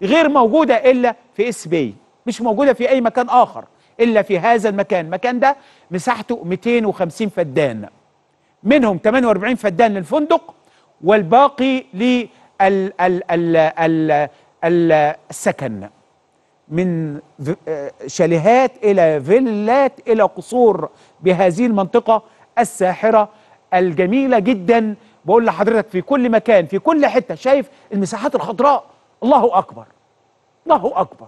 غير موجوده الا في اس باي، مش موجوده في اي مكان اخر الا في هذا المكان. المكان ده مساحته 250 فدان، منهم 48 فدان للفندق والباقي للسكن، من شاليهات الى فيلات الى قصور بهذه المنطقه الساحره الجميله جدا. بقول لحضرتك في كل مكان في كل حته شايف المساحات الخضراء. الله اكبر، الله اكبر،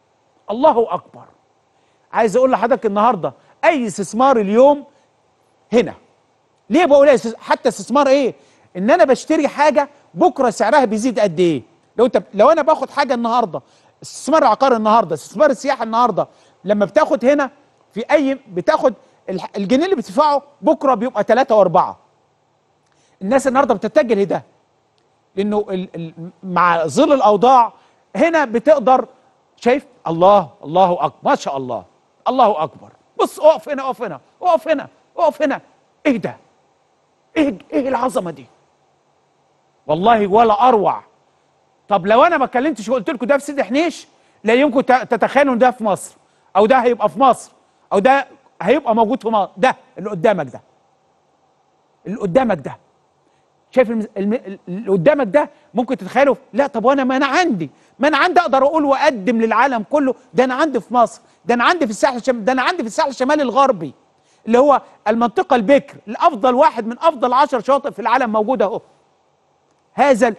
الله اكبر. عايز اقول لحضرتك النهارده اي استثمار اليوم هنا. ليه بقول حتى استثمار ايه؟ ان انا بشتري حاجه بكره سعرها بيزيد قد ايه؟ لو انا باخد حاجه النهارده، استثمار العقار النهارده، استثمار السياحه النهارده، لما بتاخد هنا في بتاخد الجنيه اللي بتدفعه بكره بيبقى 3 و4. الناس النهارده بتتجه لده لانه مع ظل الاوضاع هنا بتقدر. شايف؟ الله اكبر، ما شاء الله، الله اكبر. بص، اقف هنا، اقف هنا، اقف هنا، اقف هنا. ايه ده؟ ايه العظمه دي؟ والله ولا اروع. طب لو انا ما اتكلمتش وقلت لكم ده في سيدي حنيش، لا يمكن تتخيلوا ان ده في مصر، او ده هيبقى في مصر، او ده هيبقى موجود في مصر. ده اللي قدامك ده، اللي قدامك ده، شايف اللي قدامك ده ممكن تتخيلوا؟ لا. طب وانا ما انا عندي اقدر اقول واقدم للعالم كله ده انا عندي في مصر، ده انا عندي في الساحل الشمالي، ده انا عندي في الساحل الشمالي الغربي اللي هو المنطقه البكر، الافضل واحد من افضل 10 شواطئ في العالم موجود اهو. هذا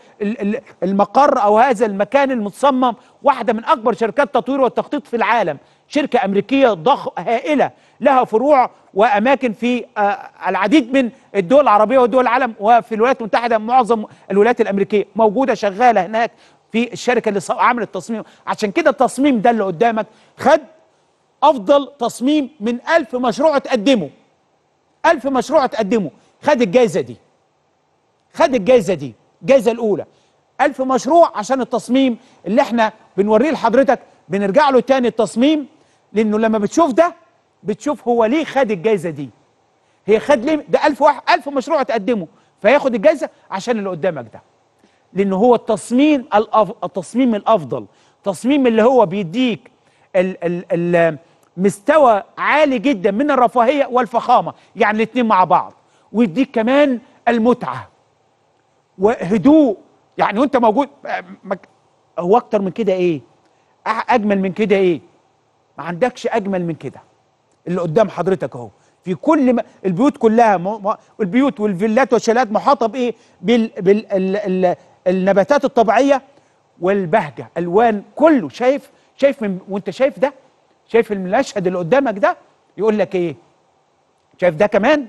المقر او هذا المكان المتصمم واحده من اكبر شركات التطوير والتخطيط في العالم، شركه امريكيه هائله لها فروع واماكن في العديد من الدول العربيه ودول العالم، وفي الولايات المتحده معظم الولايات الامريكيه موجوده شغاله هناك في الشركه اللي عملت التصميم. عشان كده التصميم ده اللي قدامك خد افضل تصميم من 1000 مشروع تقدمه. 1000 مشروع تقدمه خد الجائزه دي، خد الجائزه دي، الجائزه الاولى. 1000 مشروع عشان التصميم اللي احنا بنوريه لحضرتك. بنرجع له تاني التصميم، لانه لما بتشوف ده بتشوف هو ليه خد الجائزه دي. هي خد ليه؟ ده 1000 مشروع تقدمه، فياخد الجائزه عشان اللي قدامك ده، لانه هو التصميم الافضل، تصميم اللي هو بيديك مستوى عالي جدا من الرفاهيه والفخامه، يعني الاثنين مع بعض، ويديك كمان المتعه وهدوء. يعني وانت موجود هو اكتر من كده ايه؟ اجمل من كده ايه؟ ما عندكش اجمل من كده. اللي قدام حضرتك اهو في كل البيوت كلها، البيوت والفيلات والشاليهات محاطه بايه؟ بالنباتات الطبيعيه والبهجه، الوان كله. شايف وانت شايف ده، شايف المشهد اللي قدامك ده، يقول لك ايه؟ شايف ده كمان؟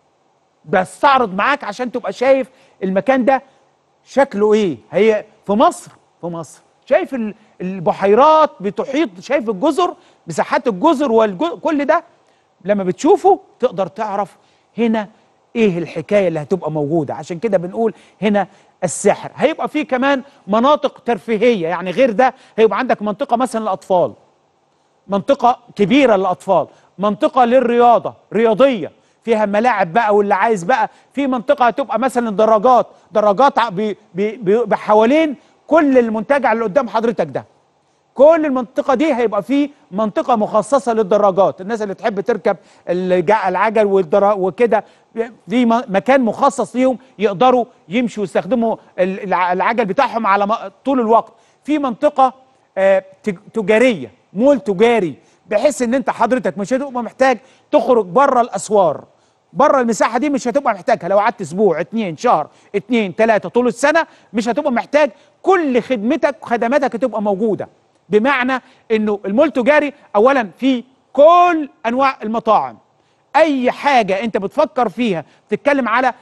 بستعرض معاك عشان تبقى شايف المكان ده شكله ايه. هي في مصر، في مصر شايف البحيرات بتحيط، شايف الجزر، مساحات الجزر وكل ده لما بتشوفه تقدر تعرف هنا ايه الحكايه اللي هتبقى موجوده. عشان كده بنقول هنا السحر. هيبقى فيه كمان مناطق ترفيهيه، يعني غير ده هيبقى عندك منطقه مثلا للاطفال، منطقه كبيره للاطفال، منطقه للرياضه، رياضيه فيها ملاعب بقى، واللي عايز بقى في منطقه هتبقى مثلا دراجات بحوالين كل المنتجع اللي قدام حضرتك ده. كل المنطقه دي هيبقى فيه منطقه مخصصه للدراجات، الناس اللي تحب تركب العجل وكده، في مكان مخصص ليهم يقدروا يمشوا ويستخدموا العجل بتاعهم على طول الوقت. في منطقه تجاريه، مول تجاري، بحيث ان انت حضرتك مش هتبقى محتاج تخرج بره الاسوار، بره المساحه دي مش هتبقى محتاجها. لو قعدت اسبوع، 2 شهر، 2 3 طول السنه مش هتبقى محتاج. كل خدماتك هتبقى موجوده. بمعنى انه المول التجاري اولا في كل انواع المطاعم، اي حاجه انت بتفكر فيها، بتتكلم على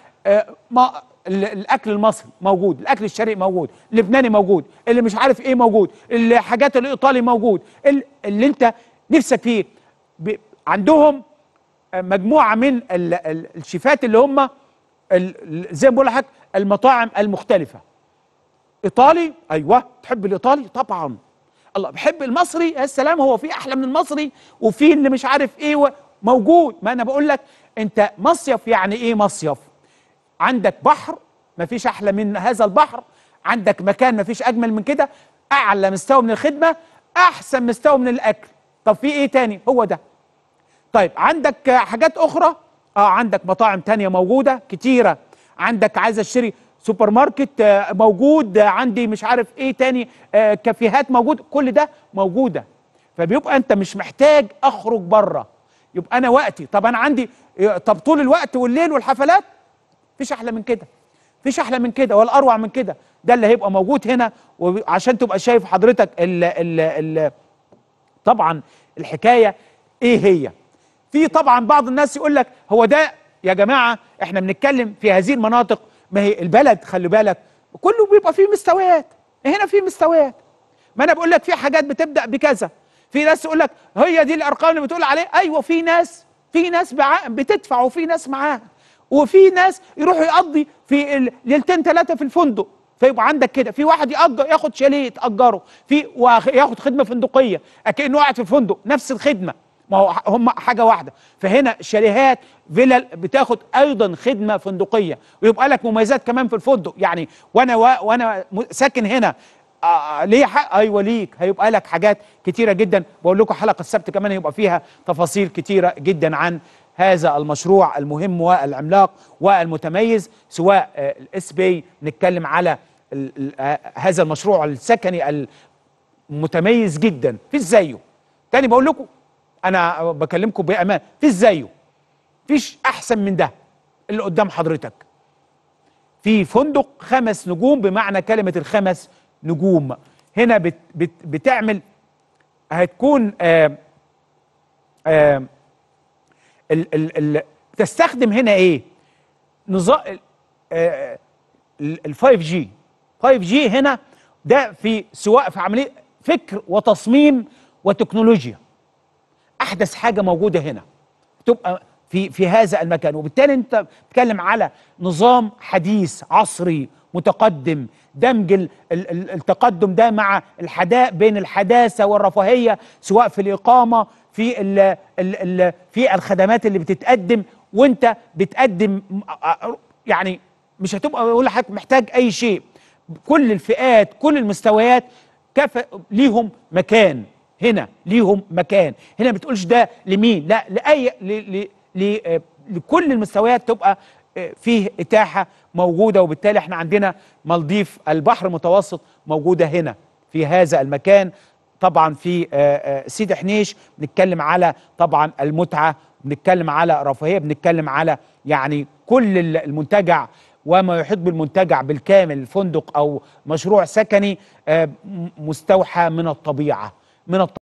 الاكل المصري موجود، الاكل الشرقي موجود، اللبناني موجود، اللي مش عارف ايه موجود، الحاجات الايطالي موجود، اللي انت نفسك فيه. عندهم مجموعه من الشيفات اللي هم زي ما بقول لحضرتك المطاعم المختلفه. ايطالي، ايوه، تحب الايطالي طبعا. الله، بحب المصري، يا سلام، هو في احلى من المصري؟ وفي اللي مش عارف ايه موجود. ما انا بقول لك انت مصيف، يعني ايه مصيف؟ عندك بحر، مفيش احلى من هذا البحر، عندك مكان مفيش اجمل من كده، اعلى مستوى من الخدمه، احسن مستوى من الاكل. طب في ايه تاني؟ هو ده. طيب عندك حاجات اخرى، عندك مطاعم تانية موجوده كتيره، عندك عايز اشتري سوبر ماركت موجود، عندي مش عارف ايه تاني، كافيهات موجود، كل ده موجوده. فبيبقى انت مش محتاج اخرج بره، يبقى انا وقتي. طب انا عندي، طب طول الوقت والليل والحفلات، مفيش احلى من كده، مفيش احلى من كده ولا اروع من كده. ده اللي هيبقى موجود هنا. وعشان تبقى شايف حضرتك ال طبعا الحكايه ايه هي. في طبعا بعض الناس يقول لك هو ده يا جماعه، احنا بنتكلم في هذه المناطق، ما هي البلد خلي بالك كله بيبقى فيه مستويات، هنا في مستويات. ما انا بقول لك في حاجات بتبدا بكذا، في ناس تقول لك هي دي الارقام اللي بتقول عليه، ايوه في ناس، بتدفع، وفي ناس معاها، وفي ناس يروحوا يقضي في ليلتين ثلاثه في الفندق. فيبقى عندك كده في واحد ياخد شاليه تاجره في، وياخد خدمه فندقيه اكنه قاعد في الفندق، نفس الخدمه، ما هو هم حاجه واحده. فهنا شاليهات فيلل بتاخد ايضا خدمه فندقيه، ويبقى لك مميزات كمان في الفندق. يعني وانا ساكن هنا ليه حق؟ ايوه ليك، هيبقى لك حاجات كتيره جدا. بقول لكم حلقه السبت كمان هيبقى فيها تفاصيل كتيره جدا عن هذا المشروع المهم والعملاق والمتميز، سواء الاس بي، نتكلم على هذا المشروع السكني المتميز جدا، فيش زيه. تاني بقول لكم انا بكلمكم بامان، فيش زيه، فيش احسن من ده اللي قدام حضرتك. في فندق 5 نجوم بمعنى كلمه ال5 نجوم. هنا بتعمل، هتكون بتستخدم هنا ايه؟ نظام ال 5G. 5G هنا ده في سواء في عمليه فكر وتصميم وتكنولوجيا، احدث حاجه موجوده هنا تبقى في هذا المكان. وبالتالي انت بتتكلم على نظام حديث عصري متقدم، دمج التقدم ده مع بين الحداثه والرفاهيه، سواء في الاقامه، في الخدمات اللي بتتقدم. وانت بتقدم يعني مش هتبقى بقول لحضرتك محتاج اي شيء. كل الفئات، كل المستويات ليهم مكان هنا، ليهم مكان هنا. ما بتقولش ده لمين، لا، لكل المستويات تبقى فيه اتاحه موجوده. وبالتالي احنا عندنا مالديف البحر المتوسط موجوده هنا في هذا المكان. طبعا في سيدي حنيش بنتكلم على طبعا المتعه، بنتكلم على رفاهيه، بنتكلم على يعني كل المنتجع وما يحيط بالمنتجع بالكامل، فندق او مشروع سكني مستوحى من الطبيعه،